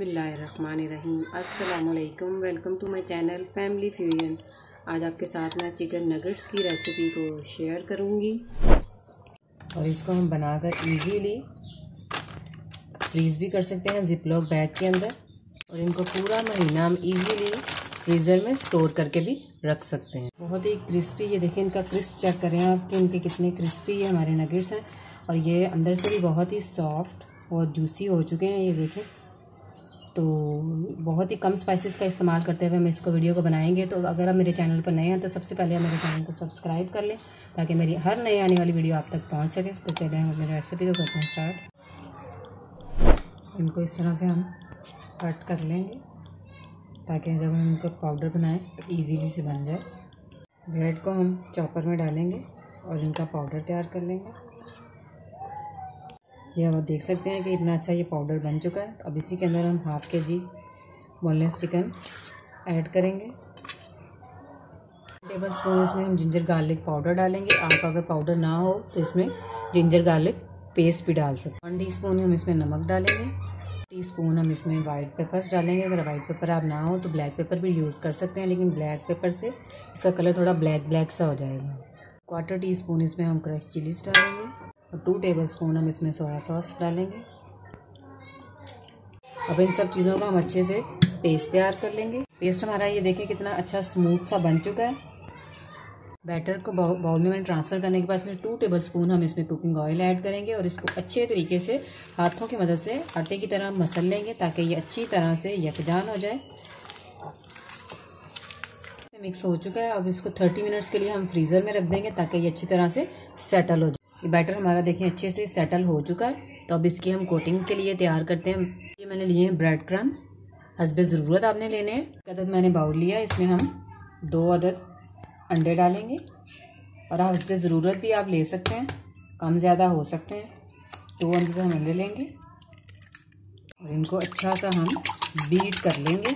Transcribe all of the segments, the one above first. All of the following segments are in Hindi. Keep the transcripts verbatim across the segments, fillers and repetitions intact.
बिस्मिल्लाहिर्रहमानिर्रहीम। अस्सलामुअलैकुम। Welcome to my channel Family Fusion. आज आपके साथ मैं चिकन नगेट्स की रेसिपी को शेयर करूंगी और इसको हम बनाकर इजीली फ्रीज़ भी कर सकते हैं जिपलॉक बैग के अंदर, और इनको पूरा महीना हम इजीली फ्रीज़र में स्टोर करके भी रख सकते हैं। बहुत ही क्रिस्पी, ये देखें इनका क्रिस्प चेक करें आप कि इनके कितने क्रिस्पी ये हमारे नगेट्स हैं, और ये अंदर से भी बहुत ही सॉफ्ट और जूसी हो चुके हैं। ये देखें, तो बहुत ही कम स्पाइसेस का इस्तेमाल करते हुए हम इसको वीडियो को बनाएंगे। तो अगर आप मेरे चैनल पर नए हैं तो सबसे पहले आप मेरे चैनल को सब्सक्राइब कर लें ताकि मेरी हर नई आने वाली वीडियो आप तक पहुंच सके। तो चलिए हम मेरी रेसिपी को करते हैं स्टार्ट। इनको इस तरह से हम कट कर लेंगे ताकि जब हम इनको पाउडर बनाएं तो ईजीली से बन जाए। ब्रेड को हम चॉपर में डालेंगे और इनका पाउडर तैयार कर लेंगे। ये आप देख सकते हैं कि इतना अच्छा ये पाउडर बन चुका है। अब इसी के अंदर हम half K G boneless chicken add करेंगे। टेबल स्पून इसमें हम जिंजर गार्लिक पाउडर डालेंगे। आप अगर पाउडर ना हो तो इसमें जिंजर गार्लिक पेस्ट भी डाल सकते हैं। वन टीस्पून हम इसमें नमक डालेंगे। टीस्पून हम इसमें वाइट पेपर्स डालेंगे। अगर वाइट पेपर आप ना हो तो ब्लैक पेपर भी यूज़ कर सकते हैं, लेकिन ब्लैक पेपर से इसका कलर थोड़ा ब्लैक ब्लैक सा हो जाएगा। क्वार्टर टी स्पून इसमें हम क्रश चिलीज डालेंगे और टू टेबलस्पून हम इसमें सोया सॉस डालेंगे। अब इन सब चीज़ों का हम अच्छे से पेस्ट तैयार कर लेंगे। पेस्ट हमारा ये देखें कितना अच्छा स्मूथ सा बन चुका है। बैटर को बाउल में मैंने ट्रांसफ़र करने के बाद में टू टेबलस्पून हम इसमें कुकिंग ऑयल ऐड करेंगे और इसको अच्छे तरीके से हाथों की मदद से आटे की तरह मसल लेंगे ताकि ये अच्छी तरह से यकजान हो जाए। मिक्स हो चुका है। अब इसको थर्टी मिनट्स के लिए हम फ्रीज़र में रख देंगे ताकि ये अच्छी तरह से सेटल हो जाए। ये बैटर हमारा देखिए अच्छे से सेटल हो चुका है। तो अब इसकी हम कोटिंग के लिए तैयार करते हैं। ये मैंने लिए हैं ब्रेड क्रम्स, हस्बे ज़रूरत आपने लेने हैं। एक अदद मैंने बाउल लिया, इसमें हम दो अदद अंडे डालेंगे, और हस्बे ज़रूरत भी आप ले सकते हैं, कम ज़्यादा हो सकते हैं। दो अंदर हम अंडे लेंगे और इनको अच्छा सा हम बीट कर लेंगे।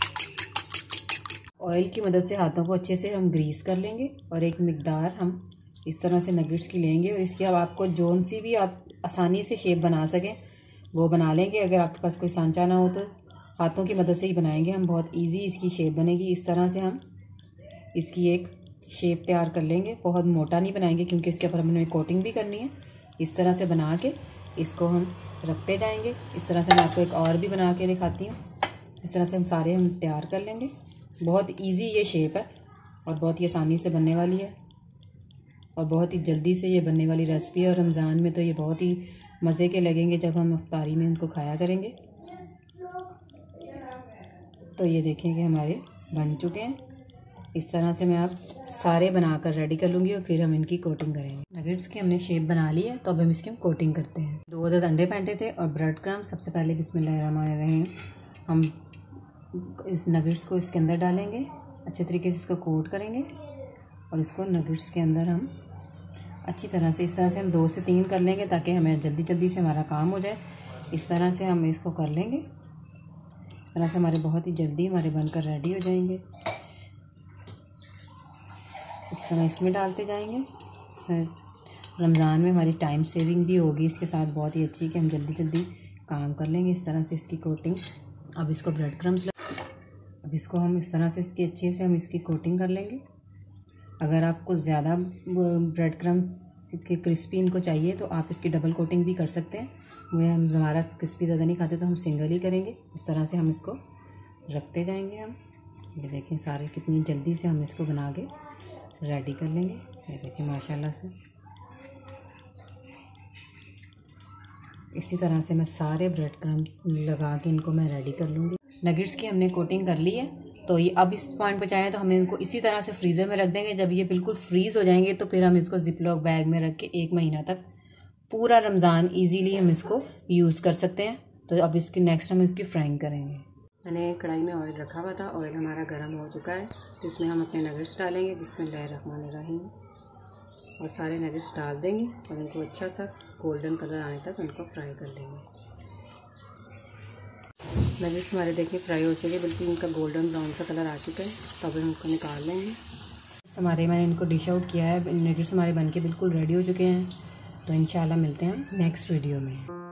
ऑयल की मदद से हाथों को अच्छे से हम ग्रीस कर लेंगे और एक मिकदार हम इस तरह से नगेट्स की लेंगे, और इसकी अब आपको जोन सी भी आप आसानी से शेप बना सकें वो बना लेंगे। अगर आपके पास कोई सांचा ना हो तो हाथों की मदद से ही बनाएंगे हम, बहुत इजी इसकी शेप बनेगी। इस तरह से हम इसकी एक शेप तैयार कर लेंगे। बहुत मोटा नहीं बनाएंगे क्योंकि इसके ऊपर हमें कोटिंग भी करनी है। इस तरह से बना के इसको हम रखते जाएंगे। इस तरह से मैं आपको एक और भी बना के दिखाती हूँ। इस तरह से हम सारे हम तैयार कर लेंगे। बहुत इजी ये शेप है और बहुत ही आसानी से बनने वाली है और बहुत ही जल्दी से ये बनने वाली रेसिपी है। और रमज़ान में तो ये बहुत ही मज़े के लगेंगे जब हम इफ्तारी में इनको खाया करेंगे। तो ये देखें कि हमारे बन चुके हैं। इस तरह से मैं आप सारे बनाकर रेडी कर लूँगी और फिर हम इनकी कोटिंग करेंगे। नगेट्स की हमने शेप बना ली है, तो अब हम इसकी हम कोटिंग करते हैं। दो अदद अंडे फेंटे थे और ब्रेड क्रम्ब। सबसे पहले बिस्मिल्लाहिर्रहमानिर्रहीम हम इस नगेट्स को इसके अंदर डालेंगे, अच्छे तरीके से इसको कोट करेंगे और इसको नगेट्स के अंदर हम अच्छी तरह से इस तरह से हम दो से तीन कर लेंगे ताकि हमें जल्दी जल्दी से हमारा काम हो जाए। इस तरह से हम इसको कर लेंगे। इस तरह से हमारे बहुत ही जल्दी हमारे बनकर रेडी हो जाएंगे। इस तरह इसमें डालते जाएंगे। रमज़ान में हमारी टाइम सेविंग भी होगी इसके साथ बहुत ही अच्छी, कि हम जल्दी जल्दी काम कर लेंगे। इस तरह से इसकी कोटिंग। अब इसको ब्रेड क्रम्स, अब इसको हम इस तरह से इसकी अच्छे से हम इसकी कोटिंग कर लेंगे। अगर आपको ज़्यादा ब्रेड क्रम्स के क्रिस्पी इनको चाहिए तो आप इसकी डबल कोटिंग भी कर सकते हैं। वो हम हमारा क्रिस्पी ज़्यादा नहीं खाते तो हम सिंगल ही करेंगे। इस तरह से हम इसको रखते जाएंगे। हम ये देखें सारे कितनी जल्दी से हम इसको बना के रेडी कर लेंगे। ये देखें माशाल्लाह से। इसी तरह से मैं सारे ब्रेड क्रम्स लगा के इनको मैं रेडी कर लूँगी। नगेट्स की हमने कोटिंग कर ली है, तो ये अब इस पॉइंट पर चाहें तो हम इनको इसी तरह से फ्रीज़र में रख देंगे। जब ये बिल्कुल फ्रीज़ हो जाएंगे तो फिर हम इसको जिपलॉक बैग में रख के एक महीना तक पूरा रमज़ान इजीली हम इसको यूज़ कर सकते हैं। तो अब इसकी नेक्स्ट हम इसकी फ्राइंग करेंगे। मैंने कढ़ाई में ऑयल रखा हुआ था, ऑयल हमारा गर्म हो चुका है, तो इसमें हम अपने नगेट्स डालेंगे। बिस्मिल्लाहिर्रहमानिर्रहीम और सारे नगेट्स डाल देंगे और इनको अच्छा सा गोल्डन कलर आने तक इनको फ्राई कर लेंगे। नगेट्स हमारे देखिए फ्राई हो चुके, बिल्कुल इनका गोल्डन ब्राउन सा कलर आ चुका है। तो अब हम इनको निकाल लेंगे। हमारे मैंने इनको डिश आउट किया है। नगेट्स हमारे बनके बिल्कुल रेडी हो चुके हैं। तो इंशाल्लाह मिलते हैं नेक्स्ट वीडियो में।